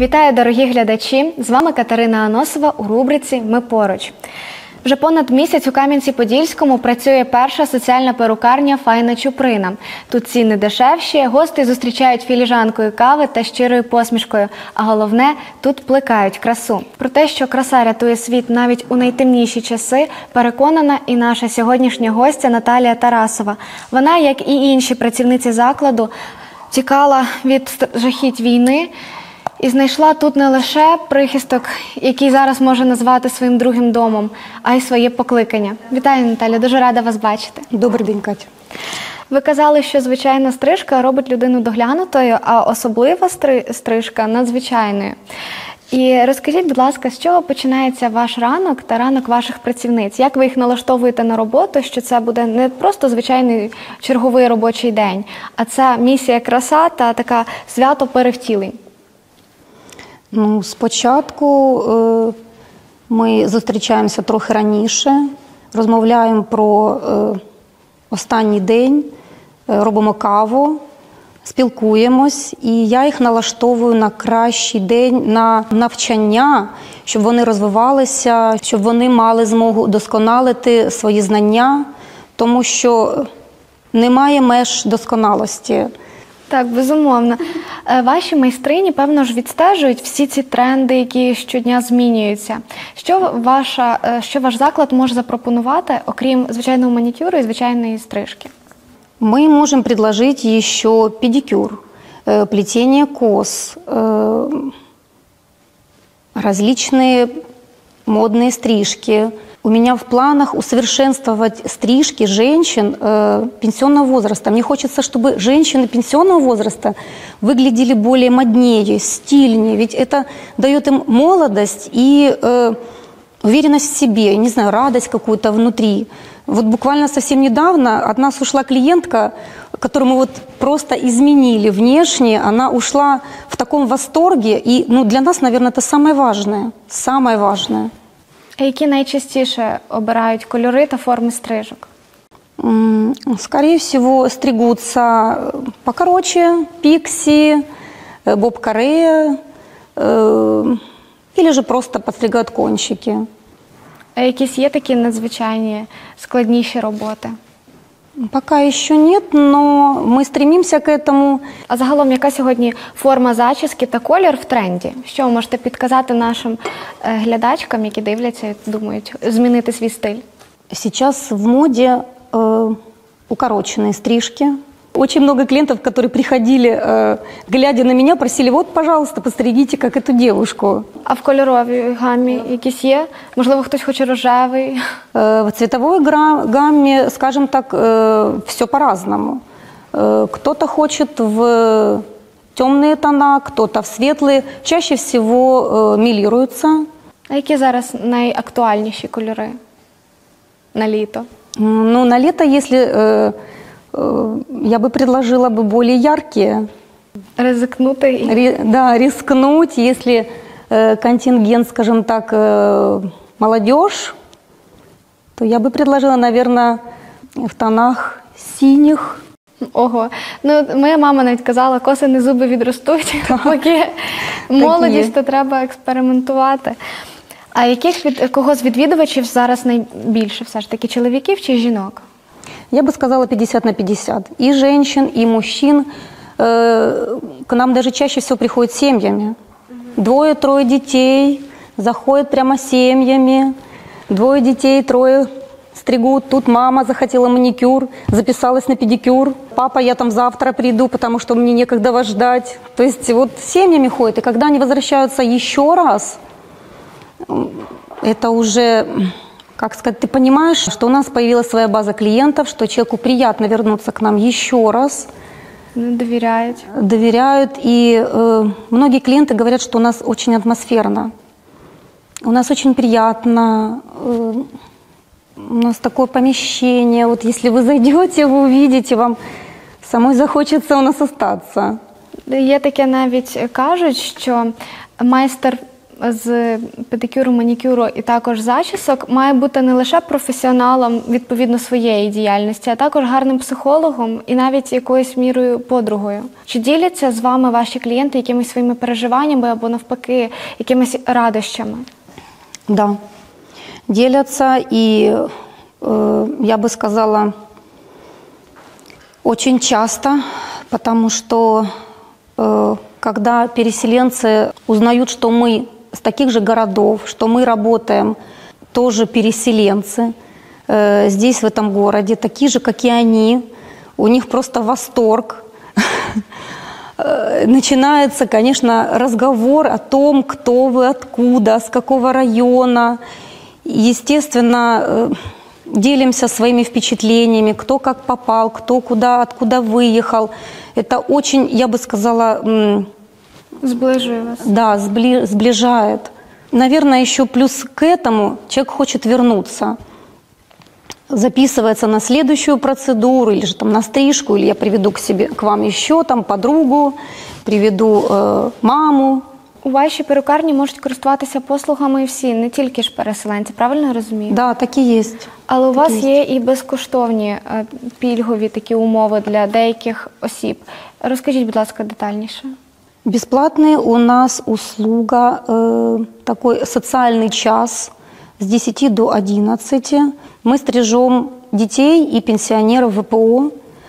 Вітаю, дорогі глядачі! З вами Катерина Аносова у рубриці «Ми поруч». Вже понад місяць у Кам'янці-Подільському працює перша соціальна перукарня «Файна Чуприна». Тут ціни дешевші, гостей зустрічають філіжанкою кави та щирою посмішкою. А головне – тут плекають красу. Про те, що краса рятує світ навіть у найтемніші часи, переконана і наша сьогоднішня гостя Наталія Тарасова. Вона, як і інші працівниці закладу, тікала від жахіть війни і знайшла тут не лише прихисток, який зараз може назвати своїм другим домом, а й своє покликання. Вітаю, Наталя, дуже рада вас бачити. Добрий день, Катя. Ви казали, що звичайна стрижка робить людину доглянутою, а особлива стрижка – надзвичайною. І розкажіть, будь ласка, з чого починається ваш ранок та ранок ваших працівниць? Як ви їх налаштовуєте на роботу, що це буде не просто звичайний черговий робочий день, а це місія краса та така свято перевтілень? Ну, спочатку ми зустрічаємося трохи раніше, розмовляємо про останній день, робимо каву, спілкуємось, і я їх налаштовую на кращий день, на навчання, щоб вони розвивалися, щоб вони мали змогу удосконалити свої знання, тому що немає меж досконалості. Так, безумовно. Ваші майстрині, певно ж, відстежують всі ці тренди, які щодня змінюються. Що ваш заклад може запропонувати, окрім звичайного манікюру і звичайної стрижки? Мы можем предложить еще педикюр, плетение кос, различные модные стрижки. У меня в планах усовершенствовать стрижки женщин пенсионного возраста. Мне хочется, чтобы женщины пенсионного возраста выглядели более моднее, стильнее. Ведь это дает им молодость и уверенность в себе, не знаю, радость какую-то внутри. Вот буквально совсем недавно от нас ушла клиентка, которую мы вот просто изменили внешне. Она ушла в таком восторге. И для нас, наверное, это самое важное. Самое важное. А які найчастіше обирають кольори та форми стрижок? Скорее всего, стригутся покороче, пикси, боб-каре, или же просто подстригают кончики. А якісь є такі надзвичайні, складніші роботи? Пока еще нет, но мы стремимся к этому. А загалом, яка сьогодні форма зачіски та колір в тренді? Що ви можете підказати нашим глядачкам, які дивляться і думають змінити свій стиль? Сейчас в моде укороченные стрижки. Очень много клиентов, которые приходили, глядя на меня, просили, вот, пожалуйста, постригите, как эту девушку. А в кольоровій гамі якісь є? Можливо, хтось хоче рожевий? В цветовой гамме, скажем так, все по-разному. Кто-то хочет в темные тона, кто-то в светлые. Чаще всего милируются. А які зараз найактуальніші кольори на літо? Ну, на лето, если... Я бы предложила более яркие. Ризикнути? Да, рискнуть, если контингент, скажем так, молодежь, то я бы предложила, наверное, в тонах синих. Ого. Ну, моя мама навіть казала, коси не зуби відростуть, поки молодість, то треба експериментувати. А кого з відвідувачів зараз найбільше все ж таки, чоловіків чи жінок? Я бы сказала 50 на 50. И женщин, и мужчин. К нам даже чаще всего приходят семьями. 2-3 детей заходят прямо семьями. 2 детей, 3 стригут. Тут мама захотела маникюр, записалась на педикюр. Папа, я там завтра приду, потому что мне некогда вас ждать. То есть вот семьями ходят. И когда они возвращаются еще раз, это уже... Как сказать, ты понимаешь, что у нас появилась своя база клиентов, что человеку приятно вернуться к нам еще раз. Доверяют. Доверяют. И многие клиенты говорят, что у нас очень атмосферно. У нас очень приятно. У нас такое помещение. Вот если вы зайдете, вы увидите, вам самой захочется у нас остаться. Є таке, навіть кажуть, що майстер з педикюру, манікюру і також зачісок має бути не лише професіоналом відповідно своєї діяльності, а також гарним психологом і навіть якоюсь мірою подругою. Чи діляться з вами ваші клієнти якимись своїми переживаннями або навпаки якимись радощами? Да, делятся, и я бы сказала, очень часто, потому что когда переселенцы узнают, что мы с таких же городов, что мы работаем, тоже переселенцы здесь, в этом городе, такие же, как и они, у них просто восторг. Начинается, конечно, разговор о том, кто вы, откуда, с какого района. Естественно, делимся своими впечатлениями, кто как попал, кто куда, откуда выехал. Это очень, я бы сказала, Зближує вас. да, сближает. Наверное, еще плюс к этому человек хочет вернуться. Записывается на следующую процедуру, или же там на стрижку, или я приведу к вам еще там подругу, приведу маму. У вашій перукарні можуть користуватися послугами всі, не тільки ж переселенці, правильно я розумію? Да, так и есть. Але у Так вас є і безкоштовні пільгові такі умови для деяких осіб. Розкажіть, будь ласка, детальніше. Бесплатная у нас услуга, такой социальный час с 10 до 11. Мы стрижем детей и пенсионеров ВПО.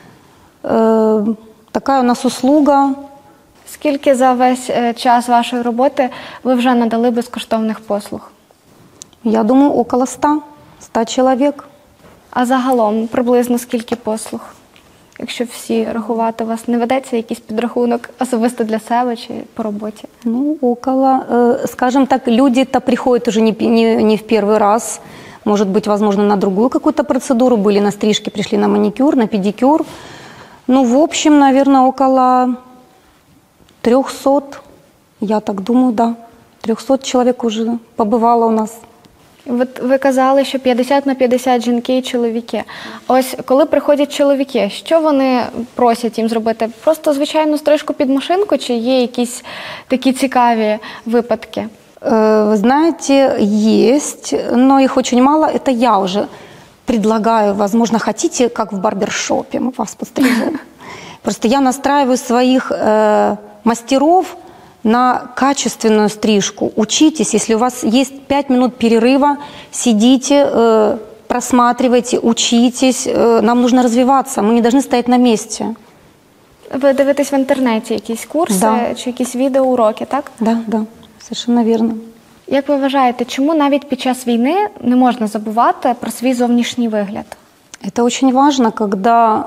Такая у нас услуга. Скільки за весь час вашої роботи ви вже надали безкоштовних послуг? Я думаю, около 100 человек. А загалом приблизно скільки послуг? Якщо всі рахувати, у вас не ведеться якийсь підрахунок особисто для себе чи по роботі? Ну, около, скажем так, люди-то приходят уже не в первый раз. Может быть, возможно, на другую какую-то процедуру. Были на стрижке, пришли на маникюр, на педикюр. Ну, в общем, наверное, около 300, я так думаю, да. 300 человек уже побывало у нас. От ви казали, що 50 на 50 жінки і чоловіки. Ось коли приходять чоловіки, що вони просять їм зробити? Просто звичайну стрижку під машинку, чи є якісь такі цікаві випадки? Вы знаете, есть, но их очень мало. Это я уже предлагаю, возможно, хотите, как в барбершопе, мы вас пострижем. Просто я настраиваю своих мастеров на качественную стрижку. Учитесь, если у вас есть 5 минут перерыва, сидите, просматривайте, учитесь. Нам нужно развиваться, мы не должны стоять на месте. Ви дивитесь в інтернеті якісь курси Да. чи якісь відеоуроки, так? Да, да, совершенно верно. Як ви вважаєте, чому навіть під час війни не можна забувати про свій зовнішній вигляд? Это очень важно, когда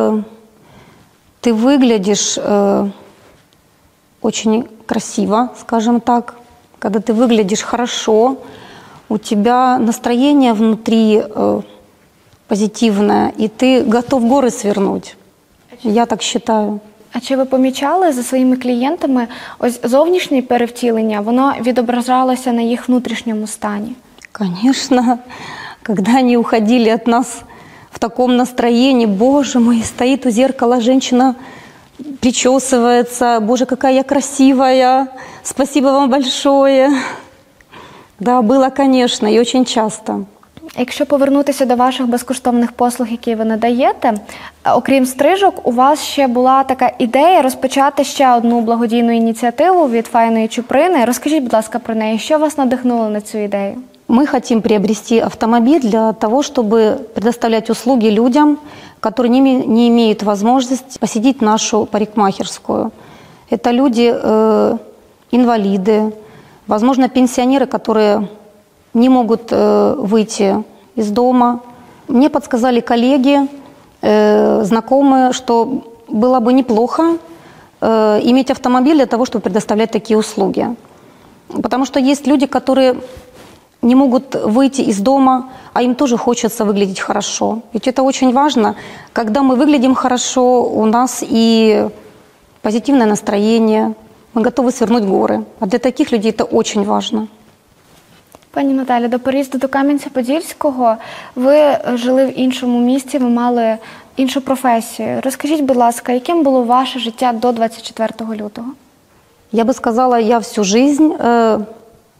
ты выглядишь очень красиво, скажем так, когда ты выглядишь хорошо, у тебя настроение внутри позитивное, и ты готов горы свернуть. Я так считаю. А чи ви помічали за своїми клієнтами, ось зовнішнє перевтілення, воно відображалося на їх внутрішньому стані? Конечно, когда они уходили от нас в таком настроении, боже мой, стоит у зеркала женщина, причесывается, боже, какая я красивая, спасибо вам большое. Да, было, конечно, и очень часто. Якщо повернутися до ваших безкоштовних послуг, які ви надаєте, окрім стрижок, у вас ще була така ідея розпочати ще одну благодійну ініціативу від Файної Чуприни. Розкажіть, будь ласка, про неї. Що вас надихнуло на цю ідею? Мы хотим приобрести автомобиль для того, чтобы предоставлять услуги людям, которые не имеют возможности посетить нашу парикмахерскую. Это люди, инвалиды, возможно, пенсионеры, которые не могут выйти из дома. Мне подсказали коллеги, знакомые, что было бы неплохо иметь автомобиль для того, чтобы предоставлять такие услуги. Потому что есть люди, которые не могут выйти из дома, а им тоже хочется выглядеть хорошо. Ведь это очень важно. Когда мы выглядим хорошо, у нас и позитивное настроение, мы готовы свернуть горы. А для таких людей это очень важно. Пані Наталі, до переїзду до Кам'янця-Подільського ви жили в іншому місті, ви мали іншу професію. Розкажіть, будь ласка, яким було ваше життя до 24 лютого? Я бы сказала, я всю жизнь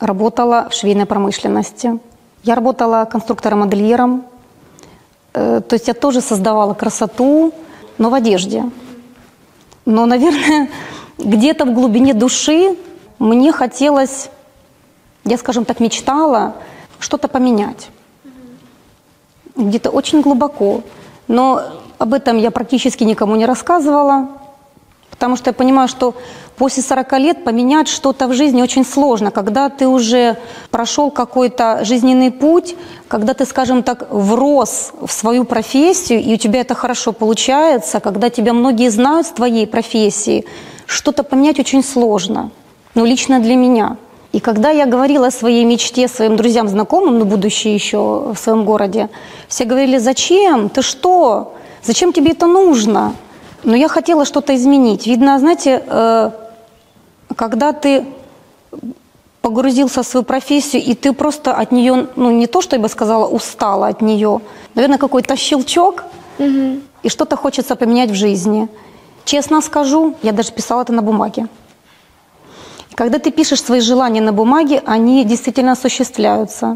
работала в швейной промышленности. Я работала конструктором-модельером. То есть я тоже создавала красоту, но в одежде. Но, наверное, где-то в глубине души мне хотелось, я, скажем так, мечтала что-то поменять. Где-то очень глубоко. Но об этом я практически никому не рассказывала, потому что я понимаю, что после 40 лет поменять что-то в жизни очень сложно, когда ты уже прошел какой-то жизненный путь, когда ты, скажем так, врос в свою профессию, и у тебя это хорошо получается, когда тебя многие знают с твоей профессии, что-то поменять очень сложно, ну, лично для меня. И когда я говорила о своей мечте своим друзьям, знакомым, ну, будущее еще в своем городе, все говорили: зачем? Ты что? Зачем тебе это нужно? Но я хотела что-то изменить. Видно, знаете, когда ты погрузился в свою профессию, и ты просто от нее, ну, не то, что я бы сказала, устала от нее, наверное, какой-то щелчок, и что-то хочется поменять в жизни. Честно скажу, я даже писала это на бумаге. Когда ты пишешь свои желания на бумаге, они действительно осуществляются.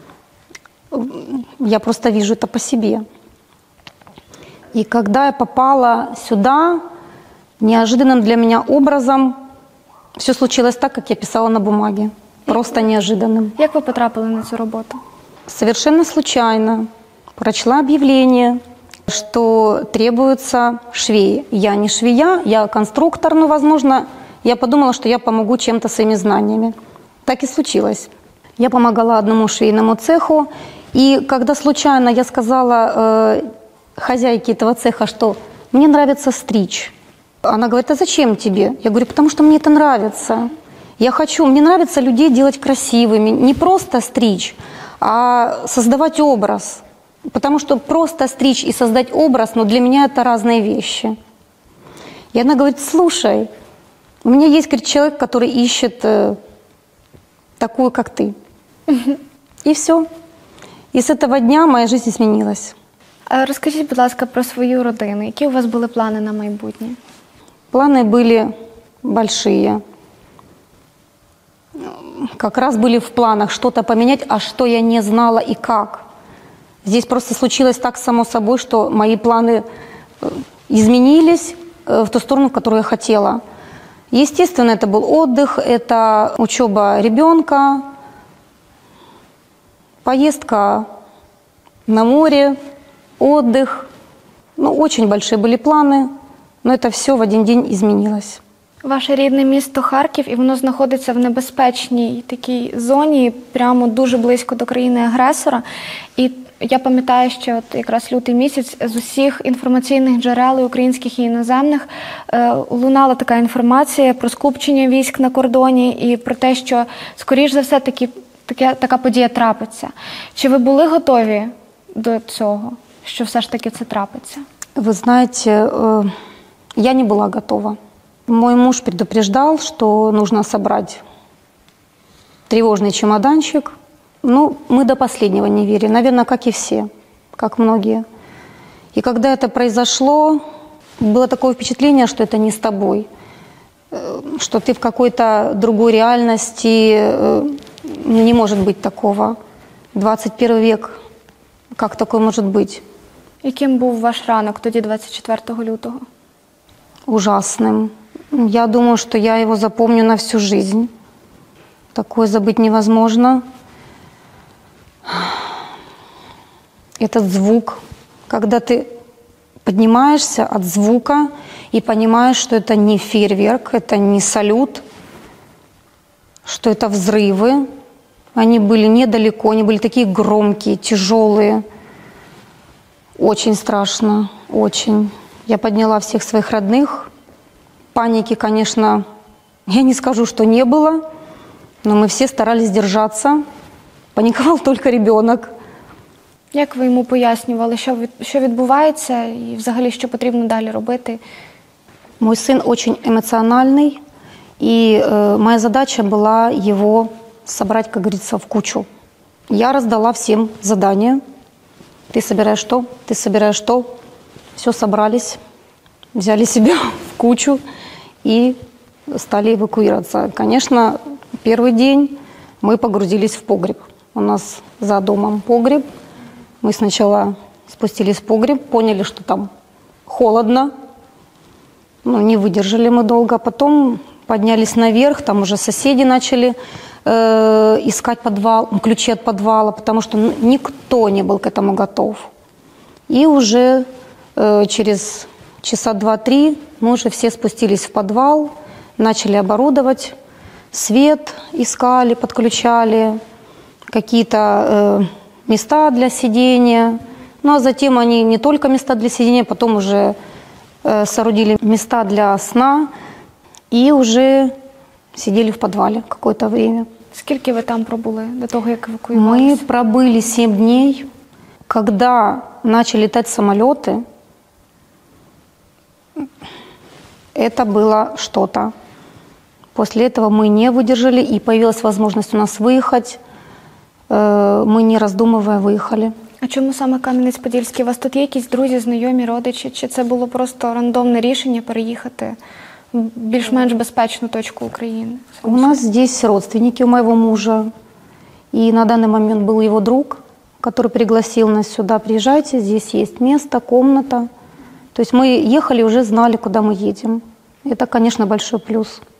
Я просто вижу это по себе. И когда я попала сюда, неожиданным для меня образом все случилось так, как я писала на бумаге. Просто неожиданным. Як ви потрапили на цю роботу? Совершенно случайно прочла объявление, что требуются швеи. Я не швея, я конструктор, но, возможно, я подумала, что я помогу чем-то своими знаниями. Так и случилось. Я помогала одному швейному цеху, и когда случайно я сказала хозяйке этого цеха, что мне нравится стричь, она говорит: а зачем тебе? Я говорю: потому что мне это нравится. Я хочу, мне нравится людей делать красивыми, не просто стричь, а создавать образ. Потому что просто стричь и создать образ, но для меня это разные вещи. И она говорит: слушай, у меня есть, говорит, человек, который ищет такую, как ты. И все. И с этого дня моя жизнь изменилась. Розкажіть, будь ласка, про свою родину. Які у вас були плани на майбутнє? Планы были большие. Как раз были в планах что-то поменять, а что я не знала и как. Здесь просто случилось так само собой, что мои планы изменились в ту сторону, в которую я хотела. Естественно, это был отдых, это учеба ребенка, поездка на море, отдых. Ну, очень большие были планы, но это все в один день изменилось. Ваше рідне місто Харків, і воно знаходиться в небезпечній такій зоні, прямо дуже близько до країни-агресора. І я пам'ятаю, що от якраз лютий місяць з усіх інформаційних джерел, і українських і іноземних, лунала така інформація про скупчення військ на кордоні і про те, що, скоріш за все, така подія трапиться. Чи ви були готові до цього, що все ж таки це трапиться? Вы знаете, я не была готова. Мой муж предупреждал, что нужно собрать тревожный чемоданчик. Ну, мы до последнего не верили, наверное, как и все, как многие. И когда это произошло, было такое впечатление, что это не с тобой, что ты в какой-то другой реальности, не может быть такого. 21 век, как такое может быть? Яким був ваш ранок тоді, 24 лютого? Ужасным. Я думаю, что я его запомню на всю жизнь. Такое забыть невозможно. Этот звук, когда ты поднимаешься от звука и понимаешь, что это не фейерверк, это не салют, что это взрывы. Они были недалеко, они были такие громкие, тяжелые. Очень страшно, очень. Я подняла всех своих родных. Паники, конечно, я не скажу, что не было, но мы все старались держаться. Паниковал только ребенок. Як ви йому пояснювали, що відбувається і взагалі, що потрібно далі робити? Мой сын очень эмоциональный, и моя задача была его собрать, как говорится, в кучу. Я раздала всем задания. Ты собираешь то, ты собираешь то. Все собрались, взяли себя в кучу и стали эвакуироваться. Конечно, первый день мы погрузились в погреб. У нас за домом погреб. Мы сначала спустились в погреб, поняли, что там холодно. Ну, не выдержали мы долго. Потом поднялись наверх, там уже соседи начали искать подвал, ключи от подвала, потому что никто не был к этому готов. И уже через часа 2-3 мы уже все спустились в подвал, начали оборудовать, свет искали, подключали, какие-то места для сидения. Ну а затем они не только места для сидения, потом уже соорудили места для сна и уже сидели в подвале какое-то время. Скільки ви там пробули до того, як евакуювалися? Мы пробыли 7 дней. Когда начали летать самолеты, это было что-то. После этого мы не выдержали, и появилась возможность у нас выехать. Мы, не раздумывая, выехали. А чому саме Кам'янець-Подільський? У вас тут є якісь друзі, знайомі, родичі? Чи це було просто рандомне рішення переїхати в більш-менш безпечну точку України? У нас здесь родственники у моего мужа. И на данный момент был его друг, который пригласил нас сюда. Приезжайте, здесь есть место, комната. То есть мы ехали, уже знали, куда мы едем. Это, конечно, большой плюс.